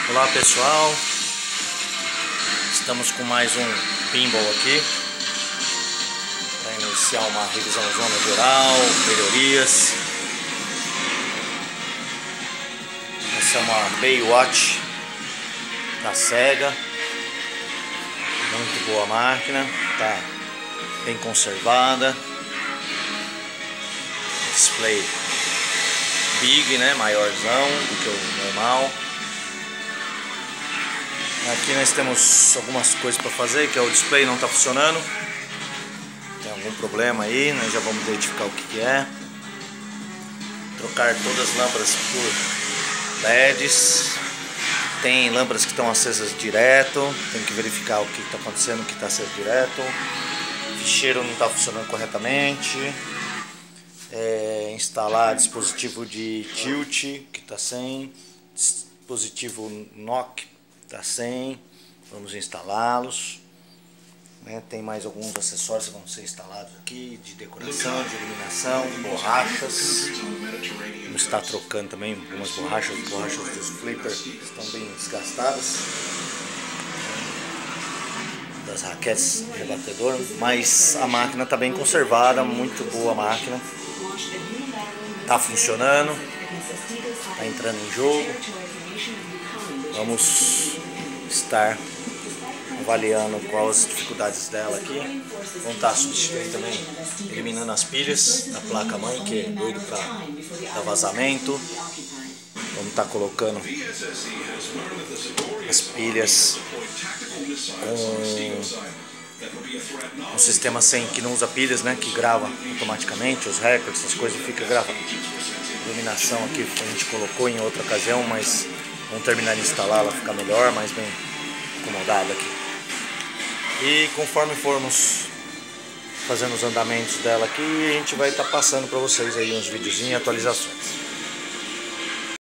Olá pessoal, estamos com mais um pinball aqui para iniciar uma revisão zona geral, melhorias. Essa é uma Baywatch da Sega, muito boa máquina, tá bem conservada, display big, né, maiorzão do que o normal. Aqui nós temos algumas coisas para fazer, que é o display não está funcionando. Tem algum problema aí, nós já vamos identificar o que é. Trocar todas as lâmpadas por LEDs. Tem lâmpadas que estão acesas direto, tem que verificar o que está acontecendo, o que está aceso direto. O ficheiro não está funcionando corretamente. Instalar dispositivo de tilt, que está sem. Dispositivo knock está sem, vamos instalá-los, né? Tem mais alguns acessórios que vão ser instalados aqui, de decoração, de iluminação, borrachas. Vamos estar trocando também algumas borrachas dos flippers estão bem desgastadas, das raquetes de rebatedor, mas a máquina está bem conservada, muito boa a máquina, está funcionando, está entrando em jogo. Vamos estar avaliando quais as dificuldades dela aqui. Vamos estar substituindo também, eliminando as pilhas da placa mãe, que é doido para dar vazamento. Vamos estar colocando as pilhas com um sistema sem, que não usa pilhas, né, que grava automaticamente os recordes, essas coisas, fica gravando. Iluminação aqui que a gente colocou em outra ocasião, mas vamos terminar de instalar, ela ficar melhor, mais bem acomodada aqui. E conforme formos fazendo os andamentos dela aqui, a gente vai estar passando para vocês aí uns videozinhos e atualizações.